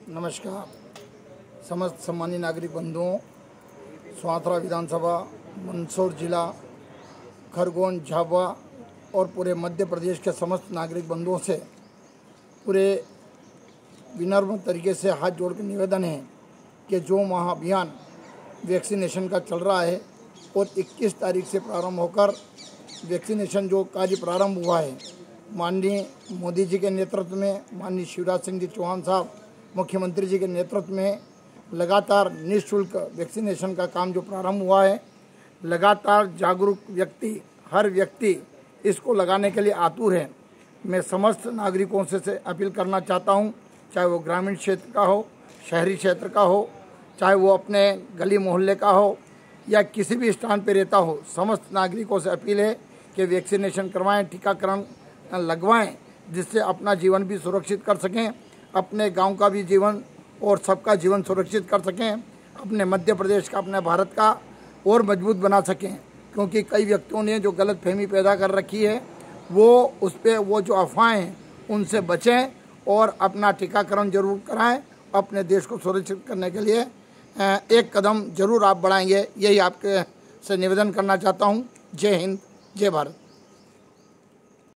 नमस्कार। समस्त सम्मानित नागरिक बंधुओं, स्वाथरा विधानसभा, मंदसौर जिला, खरगोन, झाबुआ और पूरे मध्य प्रदेश के समस्त नागरिक बंधुओं से पूरे विनम्र तरीके से हाथ जोड़ के निवेदन है कि जो महाअभियान वैक्सीनेशन का चल रहा है और 21 तारीख से प्रारंभ होकर वैक्सीनेशन जो कार्य प्रारंभ हुआ है, माननीय मोदी जी के नेतृत्व में, माननीय शिवराज सिंह जी चौहान साहब मुख्यमंत्री जी के नेतृत्व में लगातार निःशुल्क वैक्सीनेशन का काम जो प्रारंभ हुआ है, लगातार जागरूक व्यक्ति, हर व्यक्ति इसको लगाने के लिए आतुर है। मैं समस्त नागरिकों से अपील करना चाहता हूं, चाहे वो ग्रामीण क्षेत्र का हो, शहरी क्षेत्र का हो, चाहे वो अपने गली मोहल्ले का हो या किसी भी स्थान पर रहता हो, समस्त नागरिकों से अपील है कि वैक्सीनेशन करवाएं, टीकाकरण लगवाएं, जिससे अपना जीवन भी सुरक्षित कर सकें, अपने गांव का भी जीवन और सबका जीवन सुरक्षित कर सकें, अपने मध्य प्रदेश का, अपने भारत का और मजबूत बना सकें। क्योंकि कई व्यक्तियों ने जो गलत फहमी पैदा कर रखी है, वो जो अफवाहें हैं उनसे बचें और अपना टीकाकरण जरूर कराएं। अपने देश को सुरक्षित करने के लिए एक कदम जरूर आप बढ़ाएंगे, यही आपके से निवेदन करना चाहता हूं। जय हिंद, जय भारत।